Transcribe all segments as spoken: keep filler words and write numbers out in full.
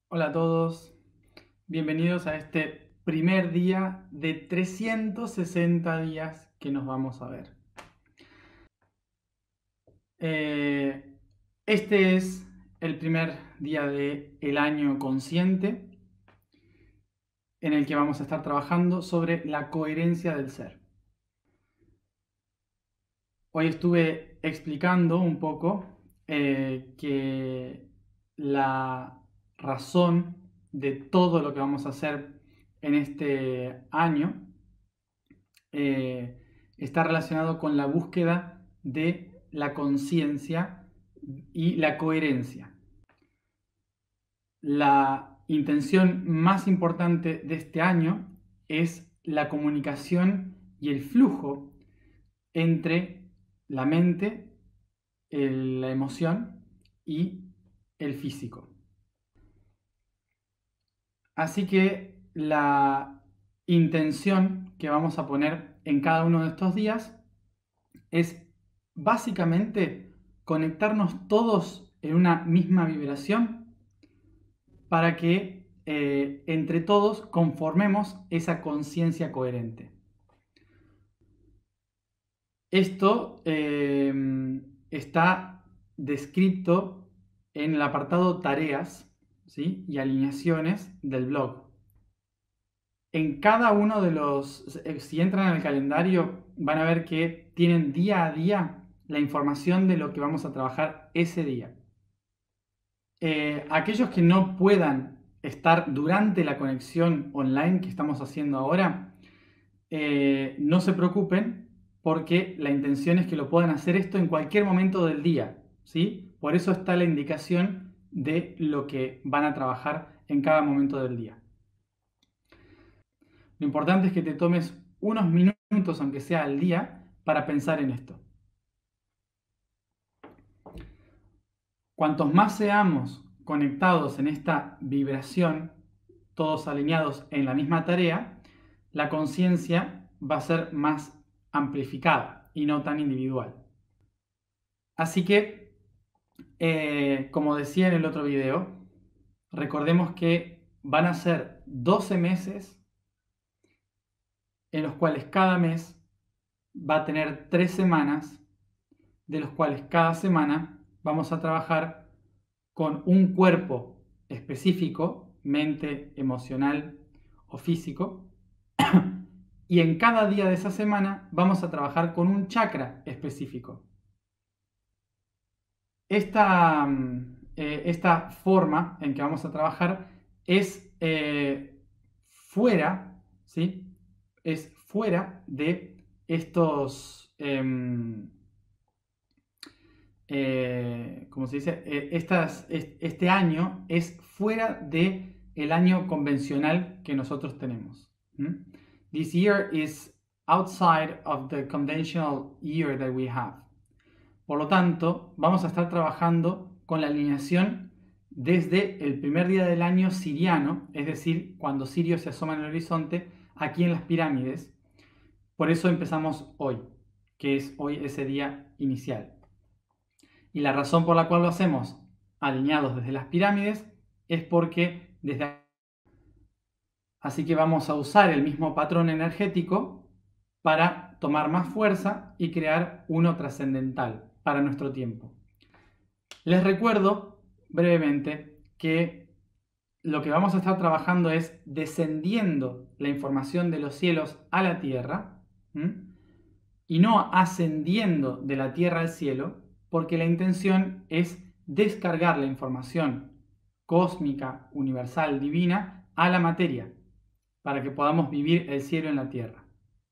Hola a todos, bienvenidos a este primer día de trescientos sesenta días que nos vamos a ver. Eh, este es el primer día del año consciente en el que vamos a estar trabajando sobre la coherencia del ser. Hoy estuve explicando un poco eh, que la razón de todo lo que vamos a hacer en este año eh, está relacionado con la búsqueda de la conciencia y la coherencia. La intención más importante de este año es la comunicación y el flujo entre la mente, el- la emoción y el físico. Así que la intención que vamos a poner en cada uno de estos días es básicamente conectarnos todos en una misma vibración para que eh, entre todos conformemos esa conciencia coherente. Esto eh, está descrito en el apartado tareas, ¿sí?, y alineaciones del blog. En cada uno de los, si entran al calendario, van a ver que tienen día a día la información de lo que vamos a trabajar ese día. Eh, aquellos que no puedan estar durante la conexión online que estamos haciendo ahora, eh, no se preocupen porque la intención es que lo puedan hacer esto en cualquier momento del día, ¿sí? Por eso está la indicación de lo que van a trabajar en cada momento del día. Lo importante es que te tomes unos minutos, aunque sea al día, para pensar en esto. Cuantos más seamos conectados en esta vibración, todos alineados en la misma tarea, la conciencia va a ser más amplificada y no tan individual. Así que, eh, como decía en el otro video, recordemos que van a ser doce meses en los cuales cada mes va a tener tres semanas, de los cuales cada semana vamos a trabajar con un cuerpo específico, mente, emocional o físico, y en cada día de esa semana vamos a trabajar con un chakra específico. Esta, eh, esta forma en que vamos a trabajar es eh, fuera, ¿sí? Es fuera de estos, eh, eh, ¿cómo se dice? Eh, estas, este año es fuera de el año convencional que nosotros tenemos. ¿Mm? This year is outside of the conventional year that we have. Por lo tanto, vamos a estar trabajando con la alineación desde el primer día del año siriano, es decir, cuando Sirio se asoma en el horizonte, aquí en las pirámides. Por eso empezamos hoy, que es hoy ese día inicial. Y la razón por la cual lo hacemos alineados desde las pirámides es porque desde... Así que vamos a usar el mismo patrón energético para tomar más fuerza y crear uno trascendental para nuestro tiempo. Les recuerdo brevemente que lo que vamos a estar trabajando es descendiendo la información de los cielos a la tierra, ¿m? Y no ascendiendo de la tierra al cielo, porque la intención es descargar la información cósmica, universal, divina, a la materia, para que podamos vivir el cielo en la tierra.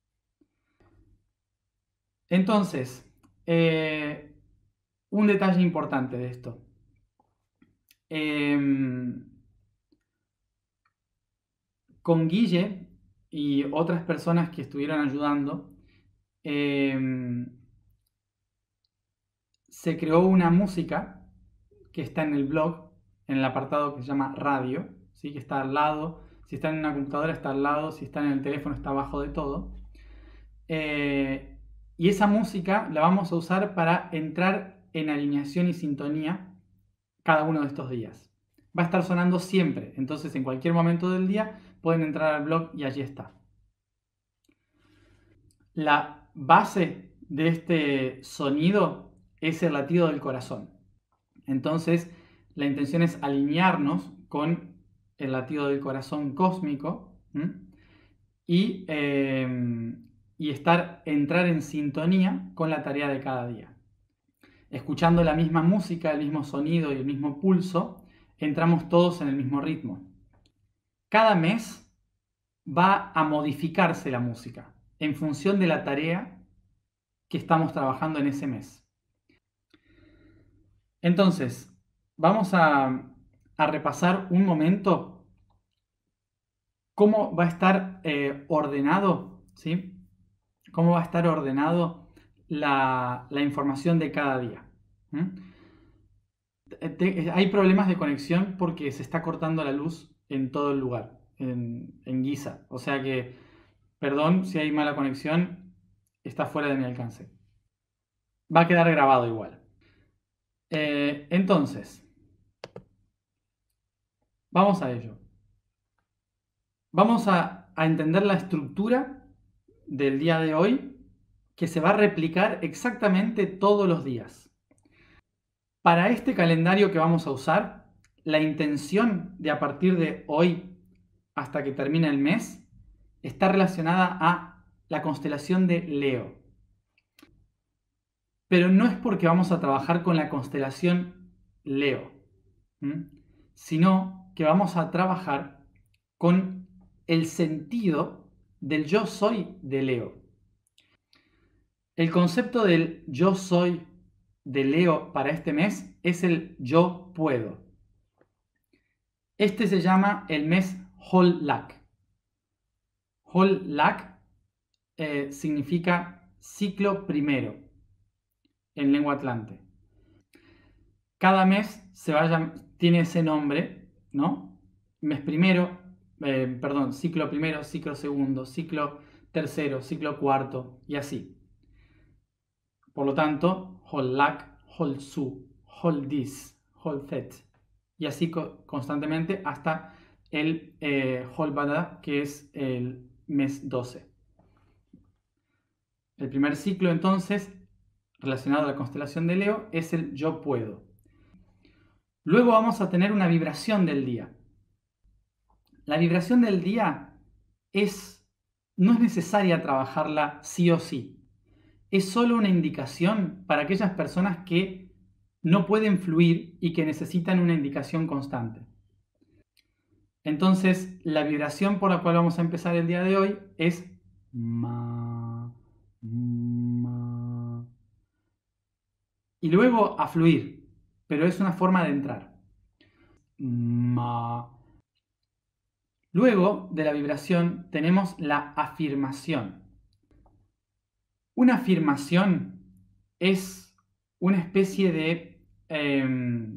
Entonces, eh, un detalle importante de esto. Eh, con Guille y otras personas que estuvieron ayudando, eh, se creó una música que está en el blog, en el apartado que se llama radio, ¿sí? Que está al lado, si está en una computadora está al lado, si está en el teléfono está abajo de todo. Eh, y esa música la vamos a usar para entrar en alineación y sintonía cada uno de estos días. va a estar sonando siempre. Entonces, en cualquier momento del día pueden entrar al blog y allí está. La base de este sonido es el latido del corazón. Entonces, la intención es alinearnos con el latido del corazón cósmico y, eh, y estar, entrar en sintonía con la tarea de cada día. Escuchando la misma música, el mismo sonido y el mismo pulso, entramos todos en el mismo ritmo. Cada mes va a modificarse la música en función de la tarea que estamos trabajando en ese mes. Entonces, vamos a, a repasar un momento cómo va a estar eh, ordenado, ¿sí? Cómo va a estar ordenado la, la información de cada día. ¿Mm? Te, hay problemas de conexión porque se está cortando la luz en todo el lugar, en, en Giza. O sea que, perdón si hay mala conexión, está fuera de mi alcance. Va a quedar grabado igual. Eh, entonces, vamos a ello. Vamos a, a entender la estructura del día de hoy que se va a replicar exactamente todos los días. Para este calendario que vamos a usar, la intención de a partir de hoy hasta que termine el mes está relacionada a la constelación de Leo. Pero no es porque vamos a trabajar con la constelación Leo, ¿m? sino que vamos a trabajar con el sentido del yo soy de Leo. El concepto del yo soy de Leo para este mes es el yo puedo. Este se llama el mes Hol Lak. Hol Lak eh, significa ciclo primero en lengua atlante. Cada mes se vaya, tiene ese nombre, ¿no? Mes primero, eh, perdón, ciclo primero, ciclo segundo, ciclo tercero, ciclo cuarto y así. Por lo tanto, Hol Lak, Hol Su, Hol Dis, Hol Thet. Y así co constantemente hasta el eh, Hol Bada, que es el mes doce. El primer ciclo, entonces, relacionado a la constelación de Leo, es el yo puedo. Luego vamos a tener una vibración del día. La vibración del día es, no es necesaria trabajarla sí o sí. Es solo una indicación para aquellas personas que no pueden fluir y que necesitan una indicación constante. Entonces, la vibración por la cual vamos a empezar el día de hoy es ma, ma. Y luego a fluir, pero es una forma de entrar. Ma. Luego de la vibración tenemos la afirmación. Una afirmación es una especie de, eh,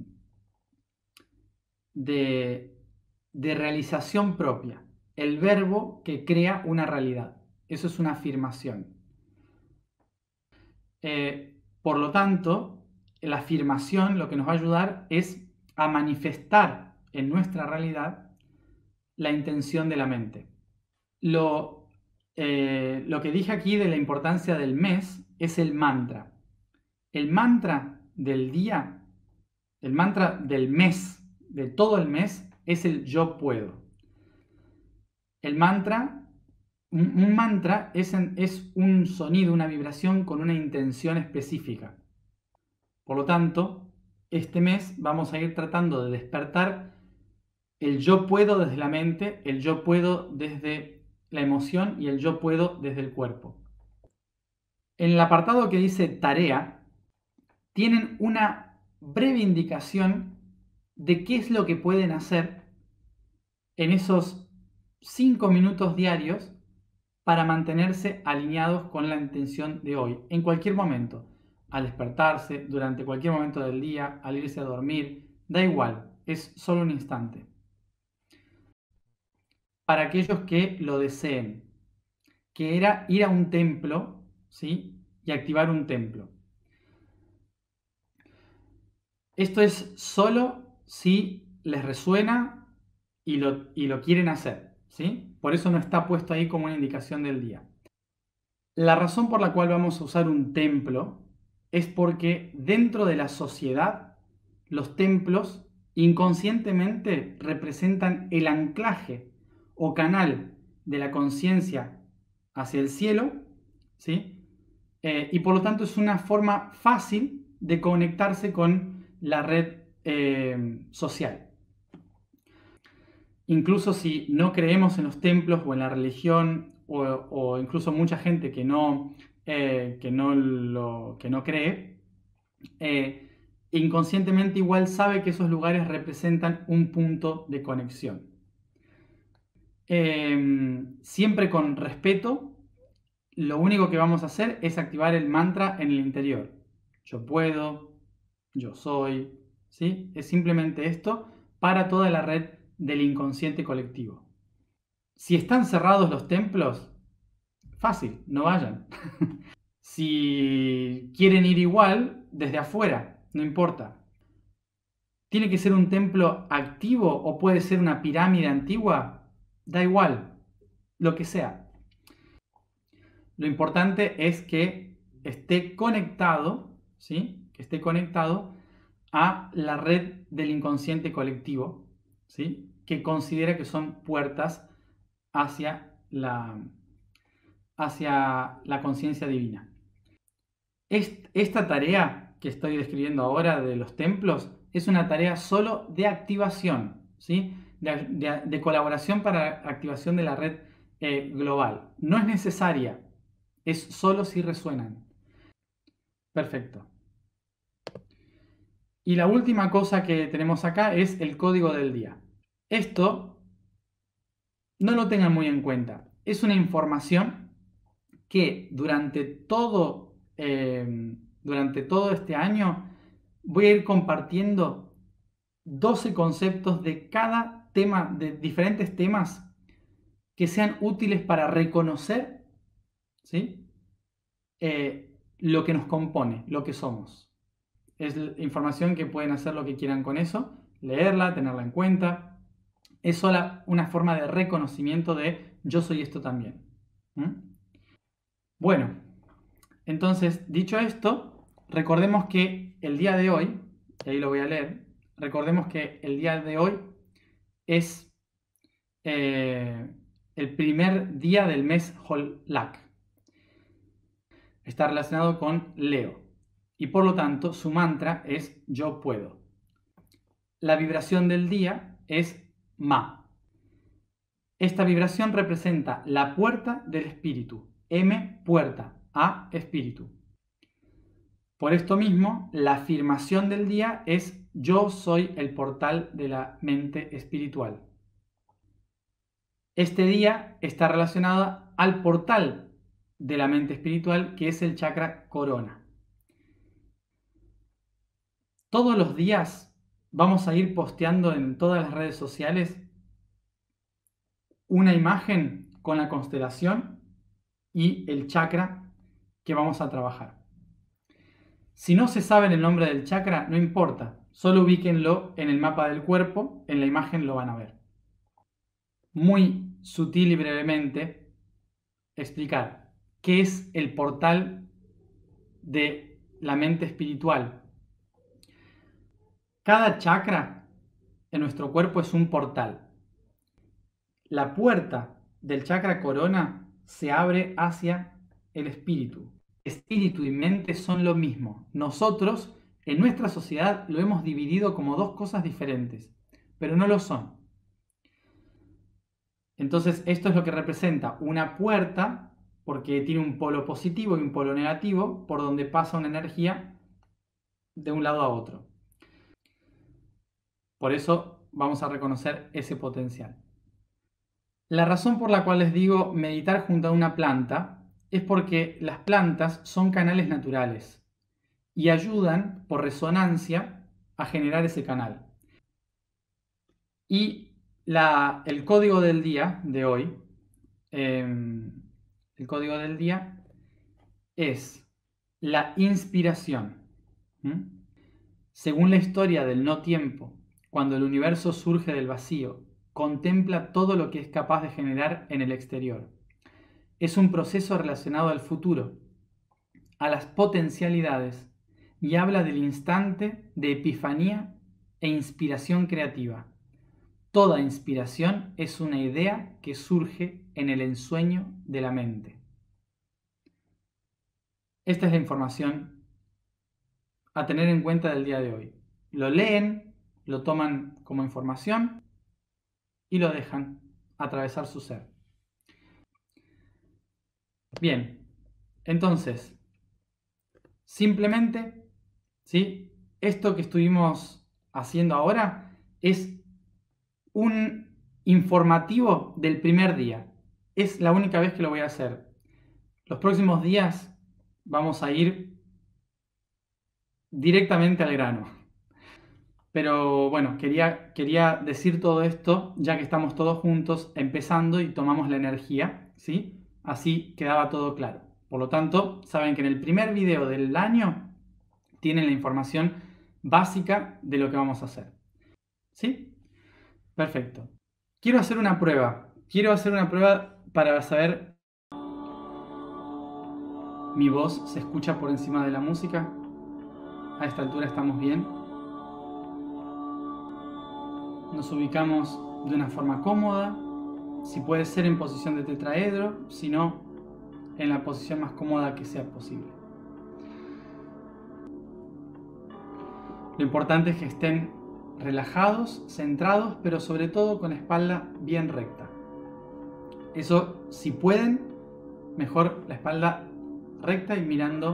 de, de realización propia. El verbo que crea una realidad. Eso es una afirmación. Eh, por lo tanto, la afirmación lo que nos va a ayudar es a manifestar en nuestra realidad la intención de la mente. Lo, eh, lo que dije aquí de la importancia del mes es el mantra. El mantra del día, el mantra del mes, de todo el mes, es el yo puedo. El mantra, un, un mantra es, en, es un sonido, una vibración con una intención específica. Por lo tanto, este mes vamos a ir tratando de despertar el yo puedo desde la mente, el yo puedo desde la emoción y el yo puedo desde el cuerpo. En el apartado que dice tarea, tienen una breve indicación de qué es lo que pueden hacer en esos cinco minutos diarios para mantenerse alineados con la intención de hoy, en cualquier momento, al despertarse, durante cualquier momento del día, al irse a dormir, da igual, es solo un instante. Para aquellos que lo deseen, que era ir a un templo, ¿sí? Y activar un templo. Esto es solo si les resuena y lo, y lo quieren hacer, ¿sí? Por eso no está puesto ahí como una indicación del día. La razón por la cual vamos a usar un templo es porque dentro de la sociedad los templos inconscientemente representan el anclaje o canal de la conciencia hacia el cielo, ¿sí? Eh, y por lo tanto es una forma fácil de conectarse con la red eh, social. Incluso si no creemos en los templos o en la religión, o, o incluso mucha gente que no, eh, que no, lo, que no cree, eh, inconscientemente igual sabe que esos lugares representan un punto de conexión. Eh, siempre con respeto, lo único que vamos a hacer es activar el mantra en el interior. Yo puedo, yo soy, ¿sí? Es simplemente esto para toda la red del inconsciente colectivo. Si están cerrados los templos, fácil, no vayan. Si quieren ir igual, desde afuera, no importa. ¿Tiene que ser un templo activo o puede ser una pirámide antigua? Da igual, lo que sea. Lo importante es que esté conectado, ¿sí? Que esté conectado a la red del inconsciente colectivo, ¿sí? Que considera que son puertas hacia la, hacia la conciencia divina. Esta tarea que estoy describiendo ahora de los templos es una tarea solo de activación, ¿sí? de, de, de colaboración para activación de la red eh, global. No es necesaria, es solo si resuenan. Perfecto. Y la última cosa que tenemos acá es el código del día. Esto no lo tengan muy en cuenta. Es una información que durante todo, eh, durante todo este año voy a ir compartiendo doce conceptos de cada tema, de diferentes temas que sean útiles para reconocer, ¿sí? eh, lo que nos compone, lo que somos. Es información que pueden hacer lo que quieran con eso, leerla, tenerla en cuenta. Es sola una forma de reconocimiento de yo soy esto también. ¿Mm? Bueno, entonces, dicho esto, recordemos que el día de hoy, y ahí lo voy a leer, recordemos que el día de hoy es eh, el primer día del mes Holak. Está relacionado con Leo. Y por lo tanto, su mantra es yo puedo. La vibración del día es Ma. Esta vibración representa la puerta del espíritu. M, puerta. A, espíritu. Por esto mismo, la afirmación del día es yo soy el portal de la mente espiritual. Este día está relacionado al portal de la mente espiritual, que es el chakra corona. Todos los días vamos a ir posteando en todas las redes sociales una imagen con la constelación y el chakra que vamos a trabajar. Si no se sabe el nombre del chakra, no importa, solo ubíquenlo en el mapa del cuerpo, en la imagen lo van a ver. Muy sutil y brevemente, explicar qué es el portal de la mente espiritual. Cada chakra en nuestro cuerpo es un portal. La puerta del chakra corona se abre hacia el espíritu. Espíritu y mente son lo mismo. Nosotros, en nuestra sociedad, lo hemos dividido como dos cosas diferentes, pero no lo son. Entonces, esto es lo que representa una puerta, porque tiene un polo positivo y un polo negativo, por donde pasa una energía de un lado a otro. Por eso vamos a reconocer ese potencial. La razón por la cual les digo meditar junto a una planta es porque las plantas son canales naturales y ayudan por resonancia a generar ese canal. Y la, el código del día de hoy, eh, el código del día es la inspiración. ¿Mm? Según la historia del no tiempo, cuando el universo surge del vacío, contempla todo lo que es capaz de generar en el exterior. Es un proceso relacionado al futuro, a las potencialidades, y habla del instante de epifanía e inspiración creativa. Toda inspiración es una idea que surge en el ensueño de la mente. Esta es la información a tener en cuenta del día de hoy. Lo leen, lo toman como información y lo dejan atravesar su ser. Bien, entonces, simplemente, ¿sí? Esto que estuvimos haciendo ahora es un informativo del primer día. Es la única vez que lo voy a hacer. Los próximos días vamos a ir directamente al grano. Pero bueno, quería, quería decir todo esto ya que estamos todos juntos empezando y tomamos la energía, ¿sí? Así quedaba todo claro. Por lo tanto, saben que en el primer video del año tienen la información básica de lo que vamos a hacer. ¿Sí? Perfecto. Quiero hacer una prueba. Quiero hacer una prueba para saber... ¿Mi voz se escucha por encima de la música? A esta altura estamos bien. Nos ubicamos de una forma cómoda. Si puede ser en posición de tetraedro, si no, en la posición más cómoda que sea posible. Lo importante es que estén relajados, centrados, pero sobre todo con la espalda bien recta. Eso, si pueden, mejor la espalda recta y mirando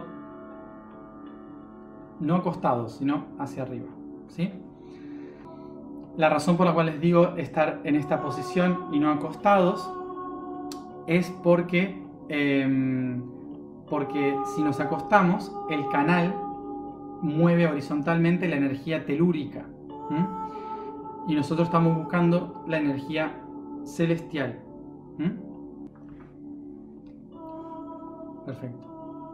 no acostados, sino hacia arriba, ¿sí? La razón por la cual les digo estar en esta posición y no acostados es porque, eh, porque si nos acostamos, el canal mueve horizontalmente la energía telúrica, ¿m? Y nosotros estamos buscando la energía celestial. ¿M? Perfecto.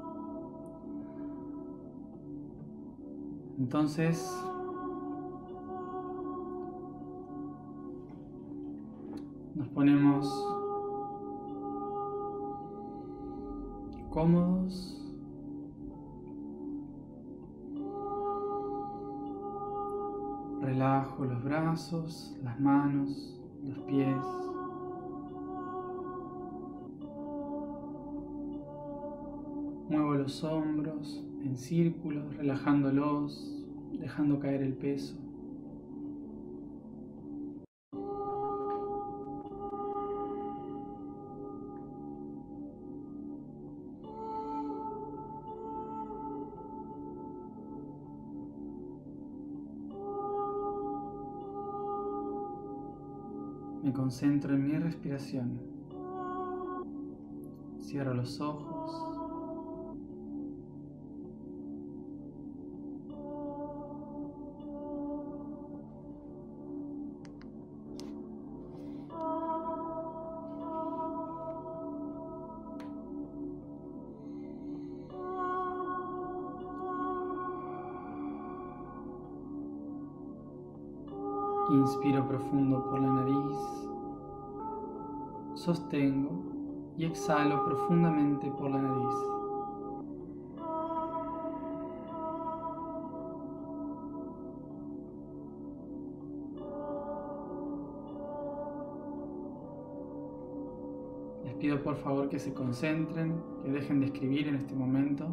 Entonces, nos ponemos cómodos. Relajo los brazos, las manos, los pies. Muevo los hombros en círculos, relajándolos, dejando caer el peso. Me concentro en mi respiración. Cierro los ojos. Inspiro profundo por la nariz, sostengo y exhalo profundamente por la nariz. Les pido por favor que se concentren, que dejen de escribir en este momento.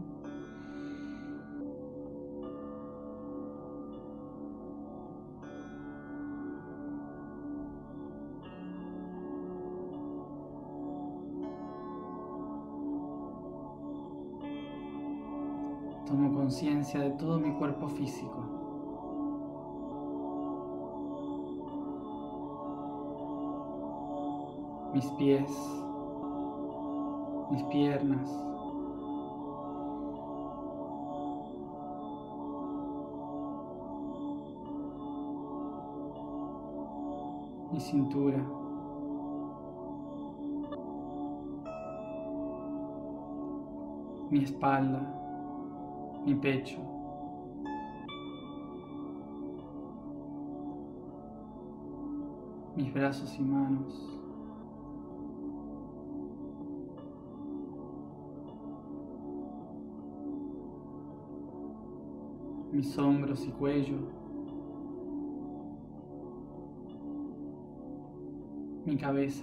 Tomo conciencia de todo mi cuerpo físico. Mis pies, mis piernas, mi cintura, mi espalda, mi pecho, mis brazos y manos. Mis hombros y cuello. Mi cabeza.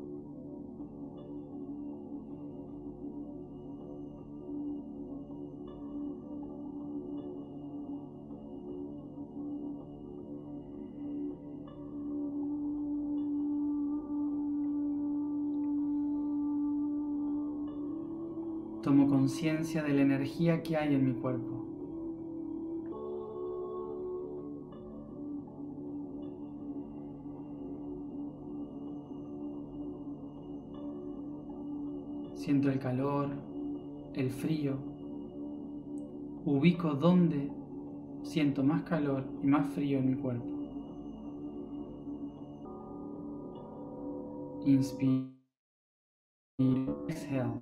Tomo conciencia de la energía que hay en mi cuerpo. Siento el calor, el frío. Ubico dónde siento más calor y más frío en mi cuerpo. Inspiro, exhalo.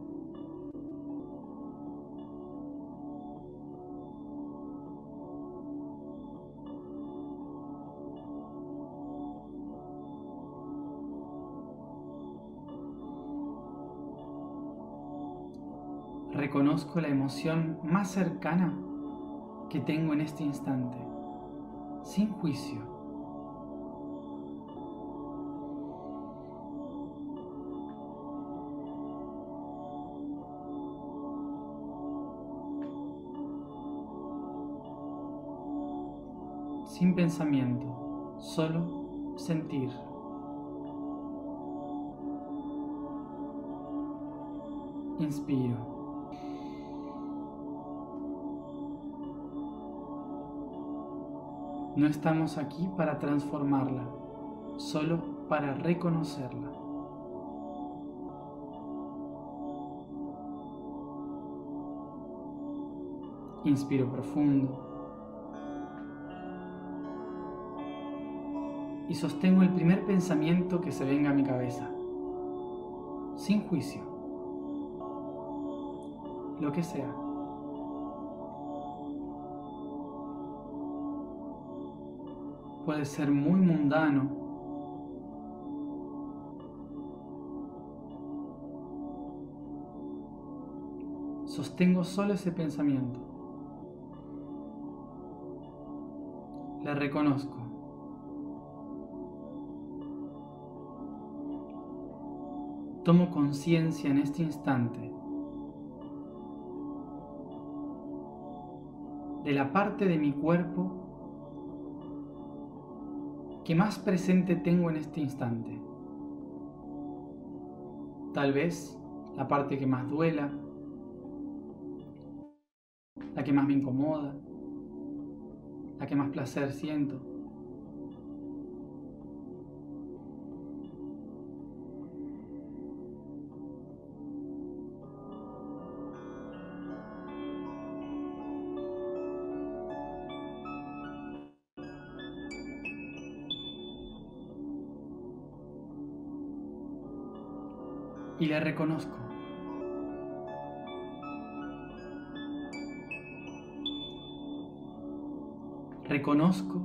Reconozco la emoción más cercana que tengo en este instante, sin juicio. Sin pensamiento, solo sentir. Inspiro. No estamos aquí para transformarla, solo para reconocerla. Inspiro profundo. Y sostengo el primer pensamiento que se venga a mi cabeza, sin juicio, lo que sea. Puede ser muy mundano, sostengo solo ese pensamiento, le reconozco. Tomo conciencia en este instante de la parte de mi cuerpo que más presente tengo en este instante. Tal vez la parte que más duela, la que más me incomoda, la que más placer siento. Y le reconozco. Reconozco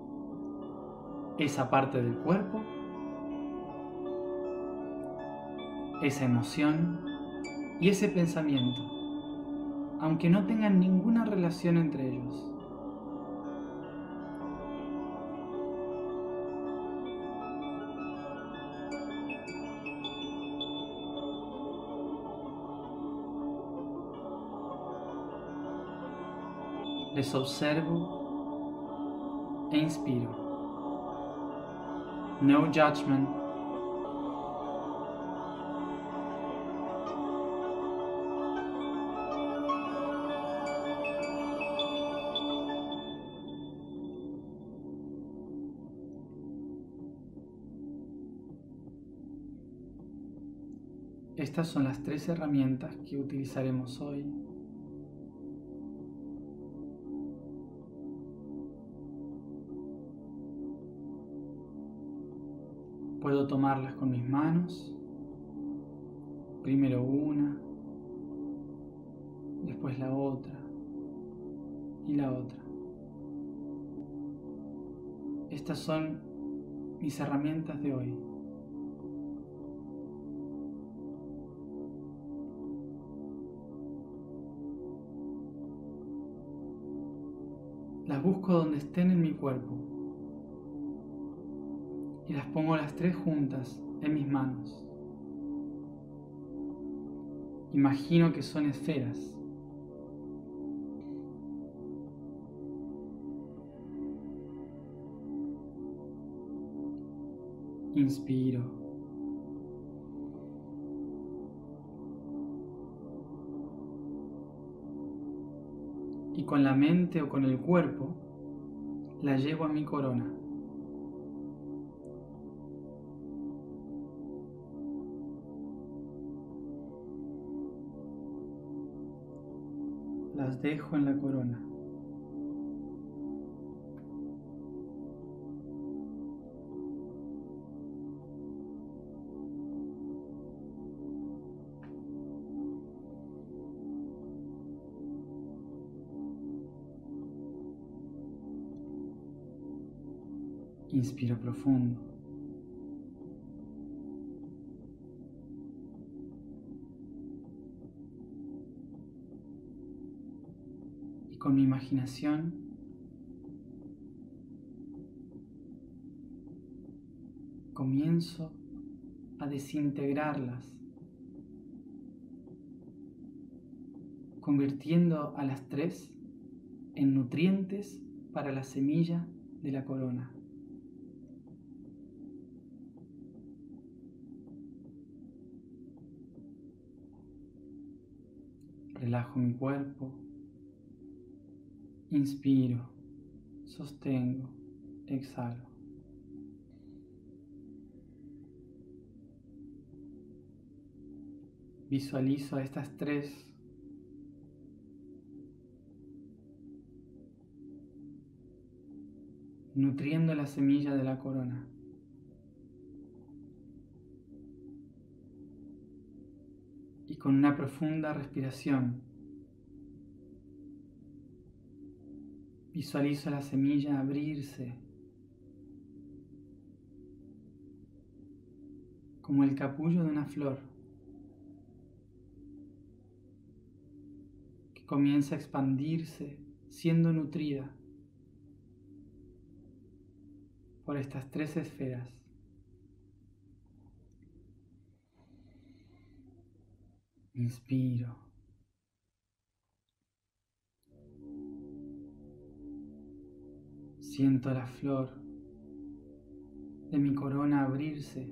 esa parte del cuerpo, esa emoción y ese pensamiento, aunque no tengan ninguna relación entre ellos. Les observo e inspiro. No judgment. Estas son las tres herramientas que utilizaremos hoy. Puedo tomarlas con mis manos, primero una, después la otra y la otra. Estas son mis herramientas de hoy. Las busco donde estén en mi cuerpo y las pongo las tres juntas en mis manos. Imagino que son esferas. Inspiro. Y con la mente o con el cuerpo la llevo a mi corona. Las dejo en la corona. Inspiro profundo. Y con mi imaginación comienzo a desintegrarlas, convirtiendo a las tres en nutrientes para la semilla de la corona. Relajo mi cuerpo, inspiro, sostengo, exhalo. Visualizo a estas tres nutriendo la semilla de la corona. Y con una profunda respiración, visualizo la semilla abrirse como el capullo de una flor que comienza a expandirse siendo nutrida por estas tres esferas. Inspiro. Siento la flor de mi corona abrirse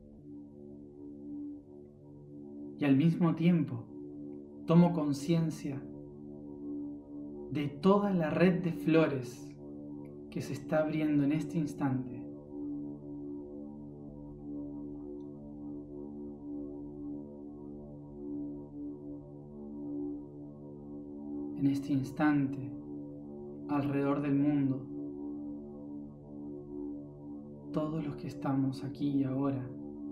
y al mismo tiempo tomo conciencia de toda la red de flores que se está abriendo en este instante. En este instante, alrededor del mundo, todos los que estamos aquí y ahora,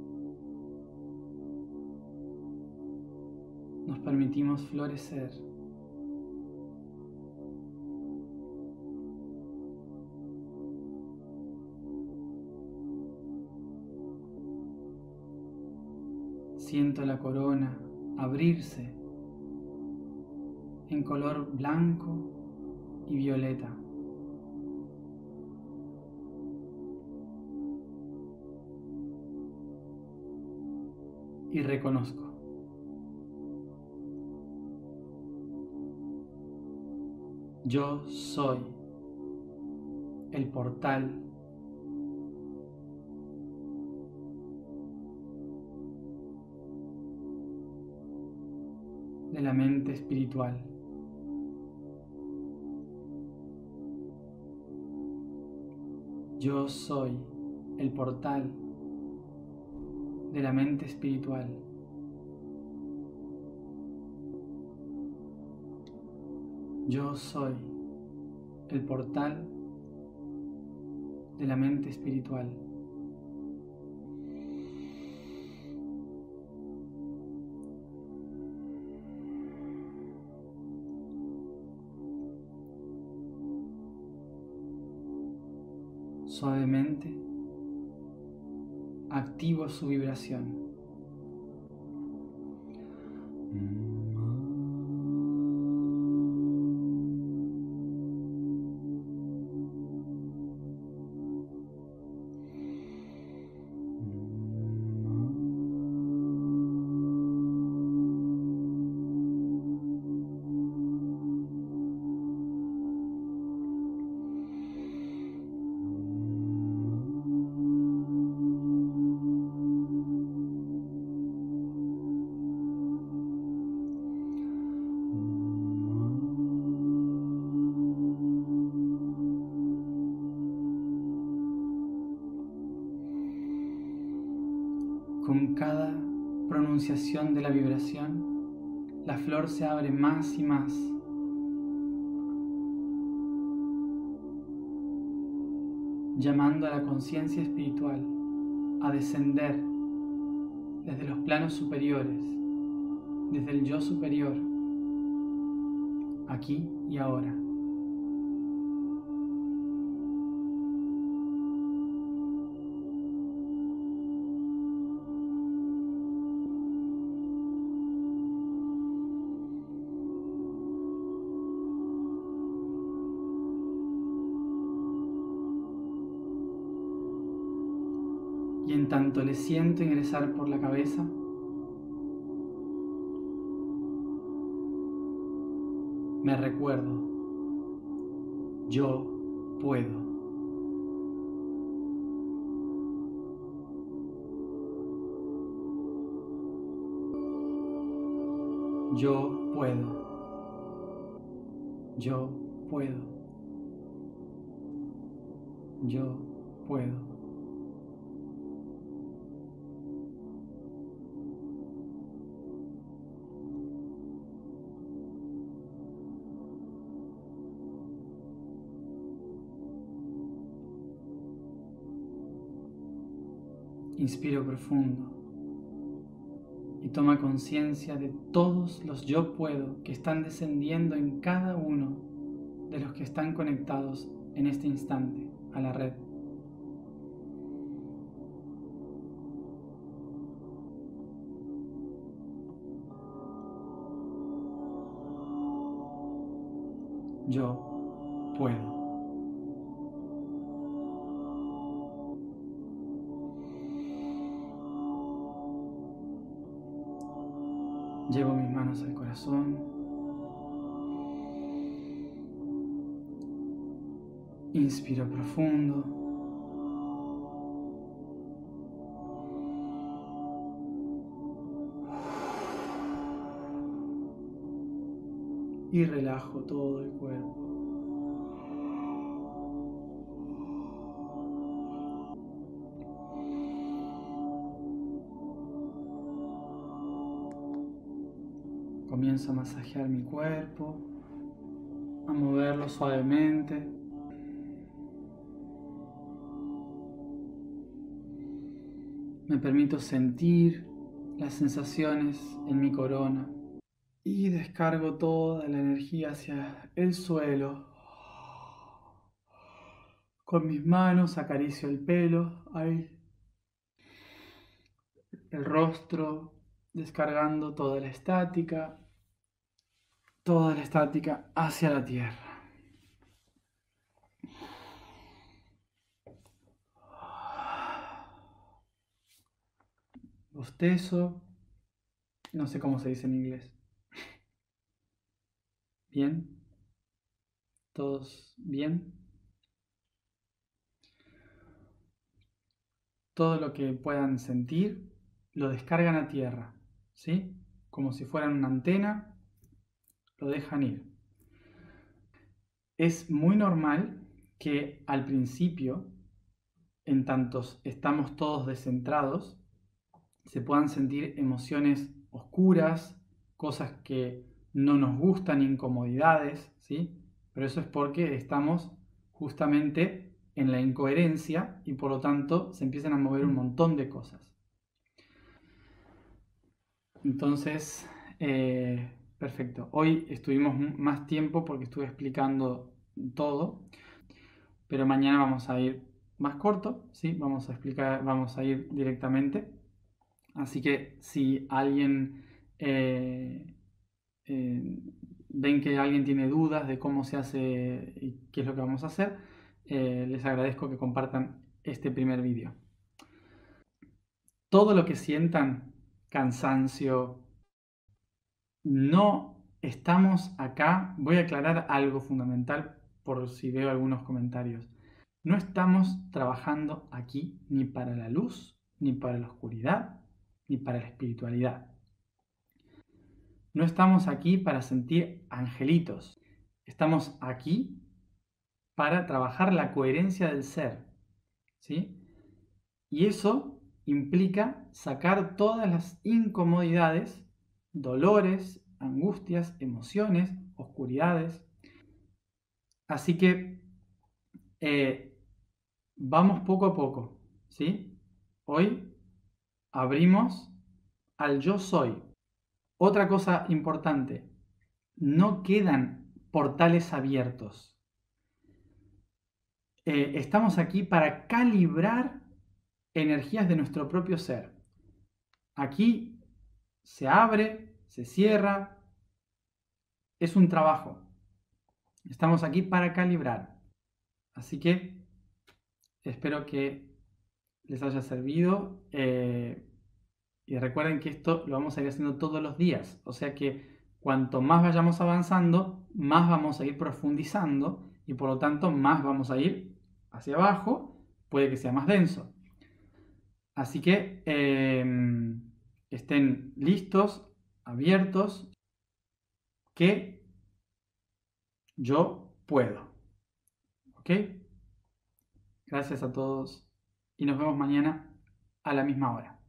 nos permitimos florecer. Siento la corona abrirse en color blanco y violeta. Y reconozco. Yo soy el portal de la mente espiritual. Yo soy el portal de la mente espiritual. Yo soy el portal de la mente espiritual. Suavemente activo su vibración. Con cada pronunciación de la vibración, la flor se abre más y más. Llamando a la conciencia espiritual a descender desde los planos superiores, desde el yo superior, aquí y ahora. Y en tanto le siento ingresar por la cabeza, me recuerdo, yo puedo. Yo puedo. Yo puedo. Yo puedo. Inspiro profundo y toma conciencia de todos los yo puedo que están descendiendo en cada uno de los que están conectados en este instante a la red. Yo puedo. Llevo mis manos al corazón. Inspiro profundo. Y relajo todo el cuerpo. Comienzo a masajear mi cuerpo, a moverlo suavemente. Me permito sentir las sensaciones en mi corona y descargo toda la energía hacia el suelo. Con mis manos acaricio el pelo, ahí, el rostro, descargando toda la estática. Toda la estática hacia la tierra. Bostezo. No sé cómo se dice en inglés. ¿Bien? ¿Todos bien? Todo lo que puedan sentir lo descargan a tierra, ¿sí? Como si fueran una antena, lo dejan ir. Es muy normal que al principio, en tantos estamos todos descentrados, se puedan sentir emociones oscuras, cosas que no nos gustan, incomodidades, ¿sí? Pero eso es porque estamos justamente en la incoherencia y por lo tanto se empiezan a mover un montón de cosas. Entonces, eh, perfecto. Hoy estuvimos más tiempo porque estuve explicando todo, pero mañana vamos a ir más corto, ¿sí? Vamos a explicar, vamos a ir directamente. Así que si alguien eh, eh, ven que alguien tiene dudas de cómo se hace y qué es lo que vamos a hacer, eh, les agradezco que compartan este primer vídeo. Todo lo que sientan, cansancio, no estamos acá. Voy a aclarar algo fundamental por si veo algunos comentarios. No estamos trabajando aquí ni para la luz, ni para la oscuridad, ni para la espiritualidad. No estamos aquí para sentir angelitos. Estamos aquí para trabajar la coherencia del ser, ¿sí? Y eso implica sacar todas las incomodidades, dolores, angustias, emociones, oscuridades. Así que eh, vamos poco a poco, ¿sí? Hoy abrimos al yo soy. Otra cosa importante, no quedan portales abiertos. Eh, estamos aquí para calibrar energías de nuestro propio ser. Aquí se abre, se cierra, es un trabajo. Estamos aquí para calibrar. Así que espero que les haya servido. Eh, y recuerden que esto lo vamos a ir haciendo todos los días. O sea que cuanto más vayamos avanzando, más vamos a ir profundizando y por lo tanto más vamos a ir hacia abajo. Puede que sea más denso. Así que eh, estén listos, abiertos, que yo puedo. ¿Ok? Gracias a todos y nos vemos mañana a la misma hora.